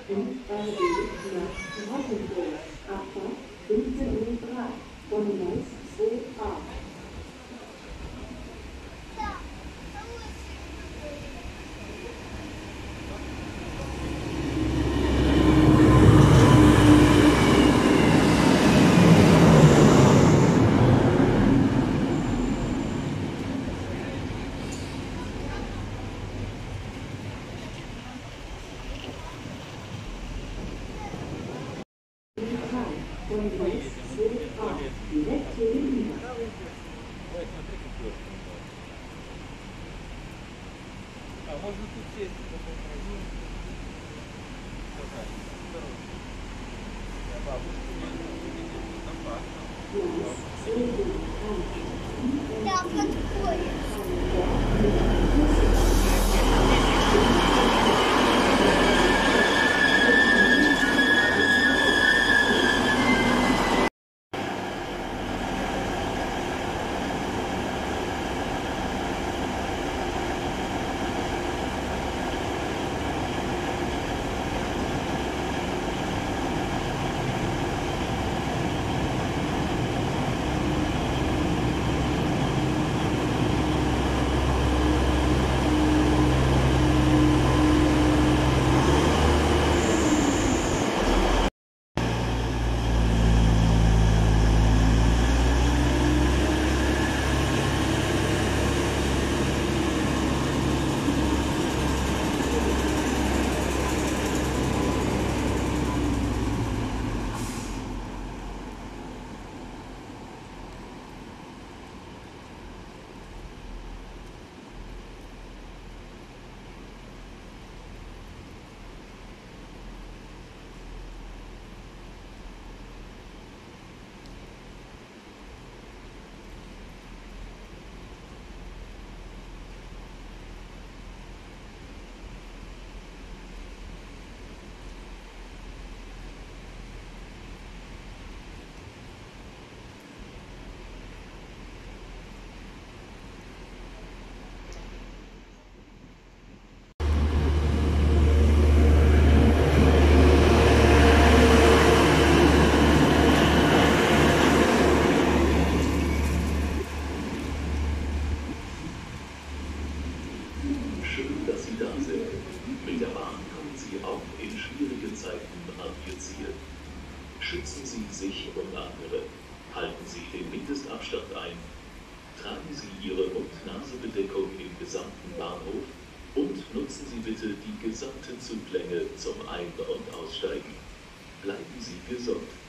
5RB nach Rottenburg. Abfahrt 15:03 Uhr. Terminals 2a. Terminals 2a. Direkt gegenüber. А можно тут сесть, потом пройду. Я бабушку не Да, подходит. Schön, dass Sie da sind. Mit der Bahn kommen Sie auch in schwierigen Zeiten an Ihr Ziel. Schützen Sie sich und andere. Halten Sie den Mindestabstand ein. Tragen Sie Ihre Mund-Nase-Bedeckung im gesamten Bahnhof und nutzen Sie bitte die gesamte Zuglänge zum Ein- und Aussteigen. Bleiben Sie gesund.